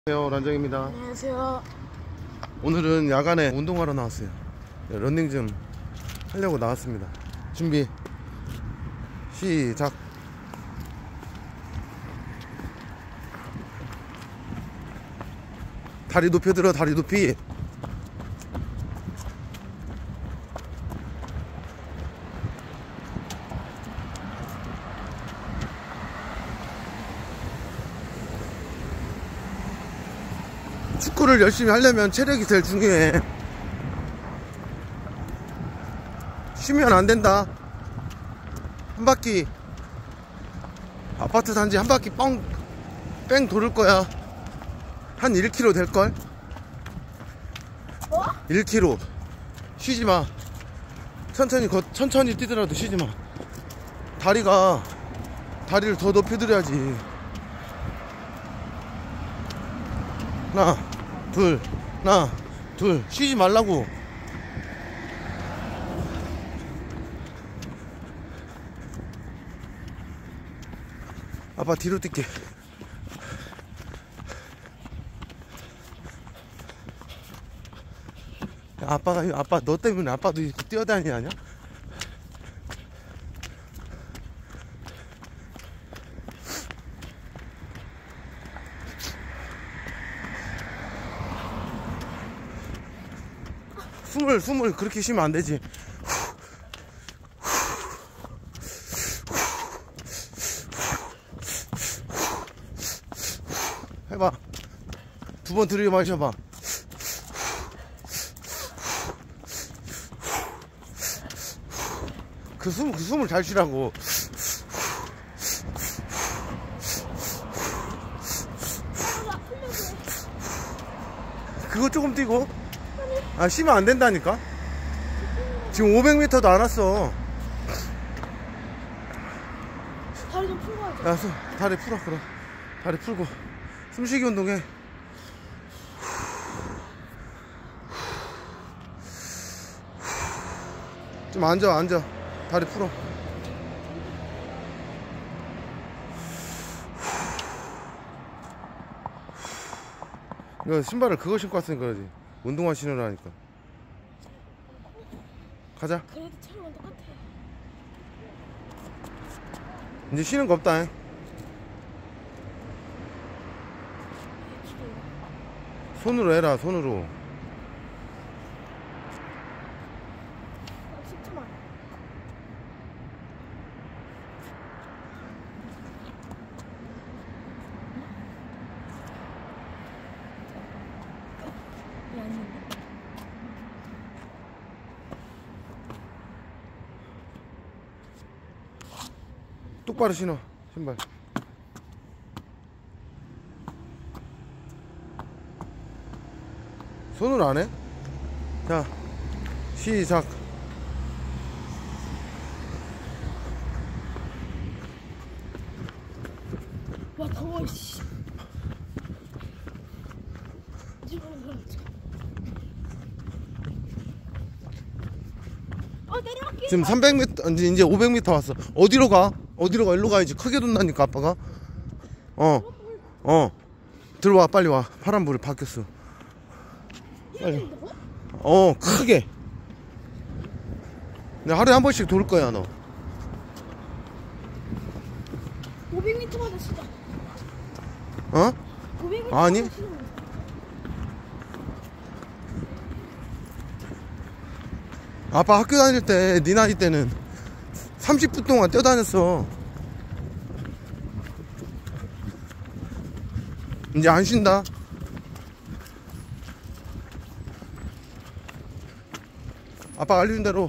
안녕하세요, 란정입니다. 안녕하세요. 오늘은 야간에 운동하러 나왔어요. 러닝 좀 하려고 나왔습니다. 준비 시작. 다리 높여 들어, 다리 높이. 축구를 열심히 하려면 체력이 제일 중요해. 쉬면 안 된다. 한 바퀴, 아파트 단지 한 바퀴 뺑 돌을 거야. 한 1km 될걸? 1km. 쉬지 마. 천천히 뛰더라도 쉬지 마. 다리를 더 높여 드려야지. 하나, 둘. 쉬지 말라고. 아빠 뒤로 뛸게. 아빠 너 때문에 아빠도 뛰어다니냐? 숨을 그렇게 쉬면 안 되지. 해봐. 2번 들이켜 마셔봐. 그 숨을 잘 쉬라고. 그거 조금 뛰고. 쉬면 안 된다니까. 지금 500m도 안 왔어. 다리 좀 풀고 하자. 야, 다리 풀어. 그럼 다리 풀고 숨쉬기 운동해. 좀 앉아. 다리 풀어. 이거 신발을 그거 신고 왔으니까 그러지. 운동화 신으라니까. 가자. 그래도 차랑 똑같아. 이제 쉬는 거 없다. 손으로 해라, 손으로. 10초만. 똑바로 신어, 신발. 손으로 안 해? 자, 시작. 와, 더워, 씨. 내려갈게. 지금 300m, 이제 500m 왔어. 어디로 가? 일로 가야지. 크게 돈다니까, 아빠가. 들어와, 빨리 와. 파란불이 바뀌었어. 빨리. 크게. 내가 하루에 한 번씩 돌 거야, 너. 500m마다 시작. 500m 아니? 아빠 학교 다닐 때, 네 나이 때는 30분 동안 뛰어다녔어. 이제 안 쉰다. 아빠가 알려준 대로.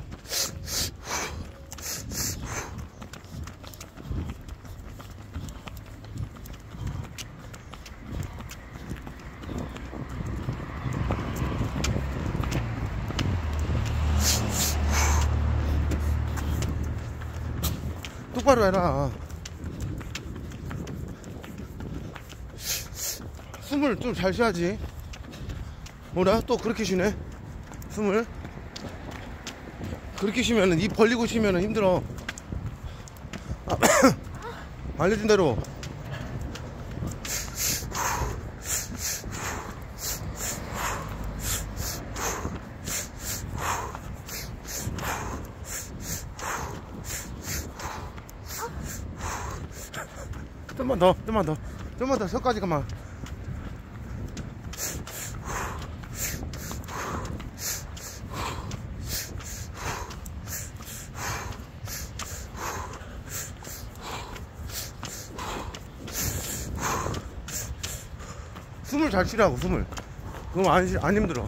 똑바로 해라. 숨을 좀 잘 쉬어야지. 뭐라? 또 그렇게 쉬네? 숨을 그렇게 쉬면은, 입 벌리고 쉬면은 힘들어. 알려준 대로. 좀만 더, 좀만 더, 좀만 더. 저까지 가만. 숨을 잘 쉬라고, 숨을. 그럼 안 힘들어.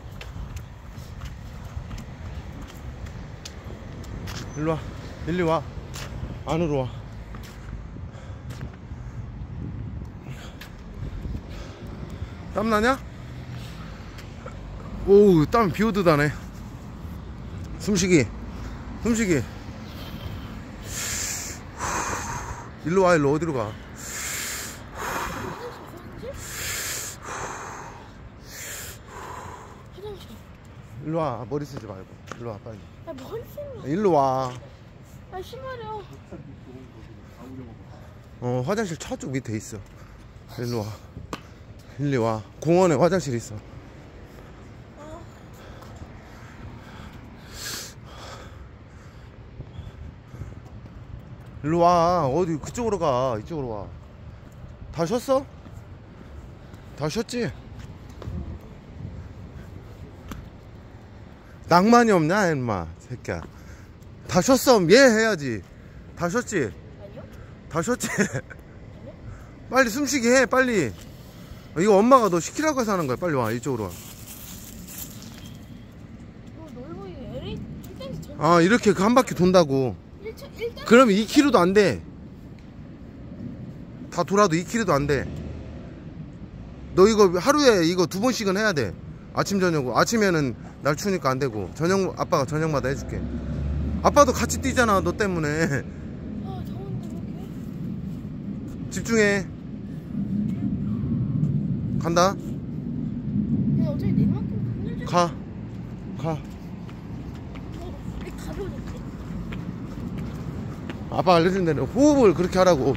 일로 와. 일리 와. 안으로 와. 땀나냐? 오우, 땀 비오듯 하네. 숨쉬기. 숨쉬기. 일로 와, 일로. 어디로 가? 일로 와. 머리 쓰지 말고. 일로 와, 빨리. 아, 머리 쓰면. 일로 와. 아, 심하려. 화장실 저쪽 밑에 있어. 일로 와. 일리 와. 공원에 화장실 있어. 일로 와. 어디 그쪽으로 가. 이쪽으로 와. 다 쉬었어? 다 쉬었지? 낭만이 없냐 인마 새끼야. 다 쉬었어. 얘 해야지. 다 쉬었지? 아니요? 다 쉬었지? 빨리 숨쉬게 해. 빨리. 이거 엄마가 너 시키라고 해서 하는 거야. 빨리 와. 이쪽으로 와. 놀고 LA 일단에서 전. 아, 이렇게 그 한 바퀴 돈다고. 일단. 그러면 2km도 안 돼. 다 돌아도 2km도 안 돼. 너 이거 하루에 이거 2번씩은 해야 돼. 아침 저녁. 아침에는 날 추우니까 안 되고, 저녁 아빠가 저녁마다 해줄게. 아빠도 같이 뛰잖아 너 때문에. 아, 더운데 이렇게. 집중해. 간다. 근데 어차피 내만큼 힘들지. 가. 왜 가벼워졌지? 아빠 알려준 대로 호흡을 그렇게 하라고.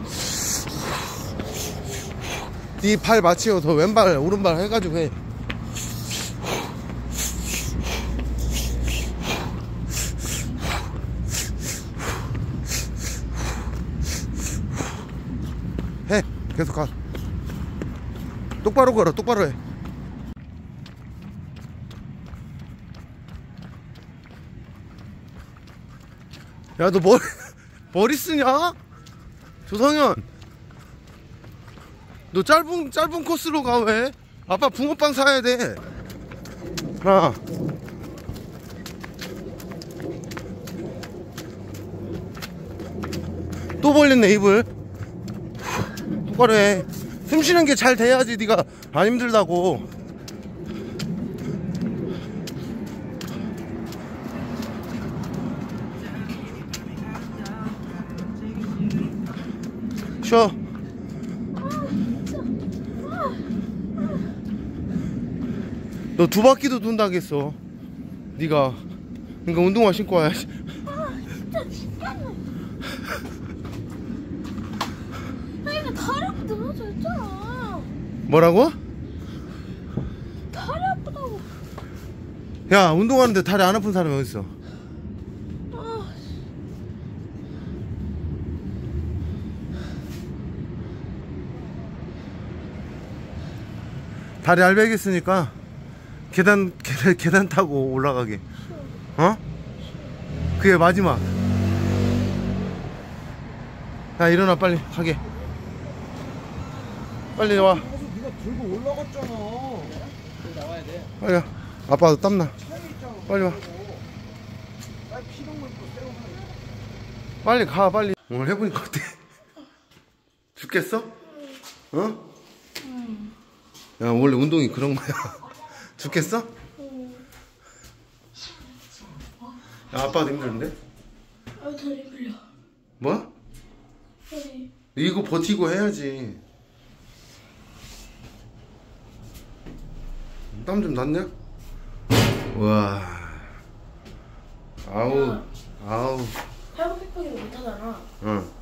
네 발 맞추어서 왼발 오른발 해가지고 해. 해. 계속 가. 똑바로 걸어. 똑바로 해. 야, 너 머리 쓰냐? 조성현, 너 짧은 코스로 가. 왜? 아빠 붕어빵 사야 돼. 하나. 또 벌렸네 입을. 똑바로 해. 숨 쉬는 게 잘 돼야지 네가 안 힘들다고. 쉬어. 너 2바퀴도 돈다겠어 네가. 그러니까 운동화 신고 와야지. 아니, 다리 아프다 했잖아. 뭐라고? 다리 아프다고. 야, 운동하는데 다리 안 아픈 사람이 어딨어? 아, 다리 알배겠으니까 계단 타고 올라가게. 어? 그게 마지막. 야, 일어나 빨리 가게. 빨리 와. 네가 들고 올라갔잖아. 나와야 돼. 빨리 와. 아빠도 땀나. 빨리 와. 빨리 가. 빨리. 오늘 해보니까 어때? 죽겠어? 어? 야, 원래 운동이 그런 거야. 죽겠어? 야, 아빠도 힘들는데? 아, 다리 풀려. 뭐? 다리. 이거 버티고 해야지. 땀 좀 났냐? 우와. 아우. 팔굽혀펴기도 못하잖아. 응.